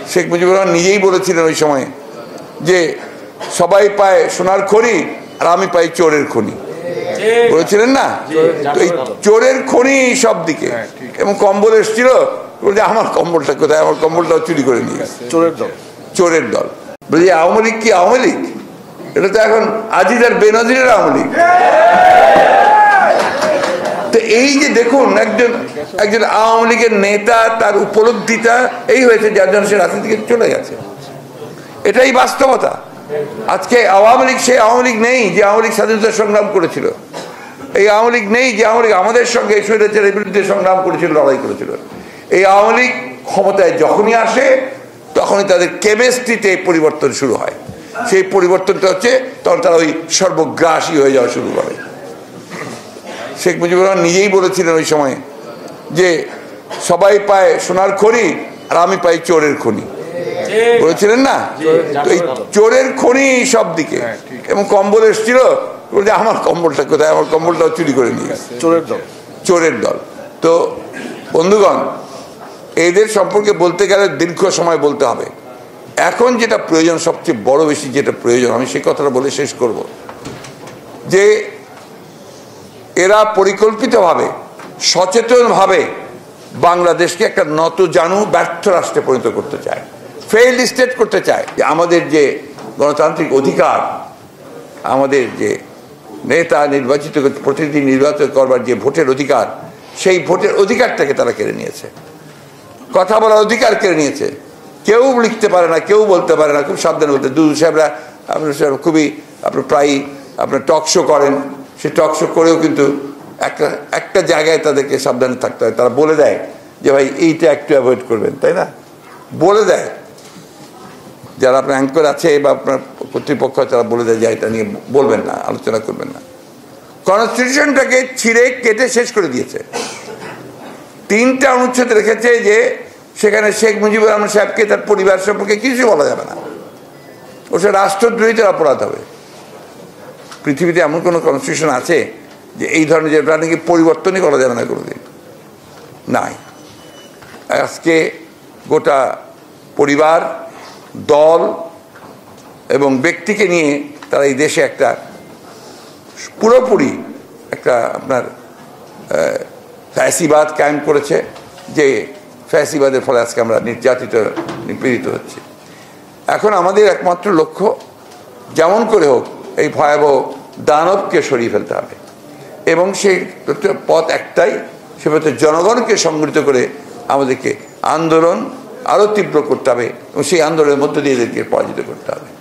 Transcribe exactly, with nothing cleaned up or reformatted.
শেখ মুজিবুর রহমান নিজেই বলেছিলেন ওই সময় যে সবাই পায় সোনার খনি আর আমি পাই চোরের খনি, বলেছিলেন না? তো এই চোরের খনি সব দিকে। এবং কম্বল এসেছিল, বলছে আমার কম্বলটা কোথায়, আমার কম্বলটাও চুরি করে নিয়ে গেছে চোরের দল। চোরের দল বলছি আওয়ামী লীগ কি আওয়ামী লীগ? এটা তো এখন আজিজ আর বেনজিরের আওয়ামী লীগ। তো এই যে দেখুন একজন একজন আওয়ামী লীগের নেতা, তার উপলব্ধিটা এই হয়েছে যার জন্য সে রাজনীতি থেকে চলে গেছে। এটাই বাস্তবতা। আজকে আওয়ামী লীগ সেই আওয়ামী লীগ নেই যে আওয়ামী লীগ স্বাধীনতা সংগ্রাম করেছিল। এই আওয়ামী লীগ নেই যে আওয়ামী লীগ আমাদের সঙ্গে স্বৈরাচারের বিরুদ্ধে সংগ্রাম করেছিল, লড়াই করেছিল। এই আওয়ামী লীগ ক্ষমতায় যখনই আসে তখনই তাদের কেমিস্ট্রিতে পরিবর্তন শুরু হয়। সেই পরিবর্তনটা হচ্ছে তখন তারা ওই সর্বগ্রাসী হয়ে যাওয়া শুরু করে। শেখ মুজিবুর রহমান নিজেই বলেছিলেন ওই সময় যে সবাই পায় সোনার খনি আর আমি পাই চোরের খনি, বলেছিলেন না? তো এই চোরের খনি সব দিকে। এবং কম্বল এসেছিল, বলছে আমার কম্বলটা কোথায়, আমার কম্বলটাও চুরি করে নিয়ে গেছে চোরের দল। চোরের দল। তো বন্ধুগণ, এদের সম্পর্কে বলতে গেলে দীর্ঘ সময় বলতে হবে। এখন যেটা প্রয়োজন, সবচেয়ে বড় বেশি যেটা প্রয়োজন, আমি সেই কথাটা বলে শেষ করব, যে এরা পরিকল্পিতভাবে সচেতনভাবে বাংলাদেশকে একটা নত জানু ব্যর্থ রাষ্ট্রে পরিণত করতে চায়, ফেইল্ড স্টেট করতে চায়। আমাদের যে গণতান্ত্রিক অধিকার, আমাদের যে নেতা নির্বাচিত প্রতিনিধি নির্বাচন করবার যে ভোটের অধিকার, সেই ভোটের অধিকারটাকে তারা কেড়ে নিয়েছে। কথা বলার অধিকার কেড়ে নিয়েছে। কেউ লিখতে পারে না, কেউ বলতে পারে না। খুব সাবধানে বলতে, দুদু সাহেবরা আপনার খুবই আপনার প্রায়ই আপনার টক শো করেন, সে টক শো করেও কিন্তু একটা একটা জায়গায় তাদেরকে সাবধানে থাকতে হয়। তারা বলে দেয় যে ভাই এইটা একটু অ্যাভয়েড করবেন, তাই না? বলে দেয় যারা আপনার অ্যাঙ্কর আছে বা আপনার কর্তৃপক্ষ, তারা বলে দেয় যে এটা নিয়ে বলবেন না, আলোচনা করবেন না। কনস্টিটিউশনটাকে ছিঁড়ে কেটে শেষ করে দিয়েছে। তিনটা অনুচ্ছেদ রেখেছে যে সেখানে শেখ মুজিবুর রহমান সাহেবকে তার পরিবার সম্পর্কে কিছু বলা যাবে না, ও সে রাষ্ট্রদ্রোহিতার অপরাধ হবে। পৃথিবীতে এমন কোনো কনস্টিটিউশন আছে যে এই ধরনের, যেটা নাকি পরিবর্তনই করা যাবে না কোনোদিন? নাই। আজকে গোটা পরিবার, দল এবং ব্যক্তিকে নিয়ে তারা এই দেশে একটা পুরোপুরি একটা আপনার ফ্যাসিবাদ কায়েম করেছে, যে ফ্যাসিবাদের ফলে আজকে আমরা নির্যাতিত, নিপীড়িত হচ্ছি। এখন আমাদের একমাত্র লক্ষ্য, যেমন করে হোক এই ভয়াবহ দানবকে সরিয়ে ফেলতে হবে। এবং সেই পথ একটাই, সে পথে জনগণকে সংগঠিত করে আমাদেরকে আন্দোলন আরও তীব্র করতে হবে এবং সেই আন্দোলনের মধ্য দিয়ে এদেরকে পরাজিত করতে হবে।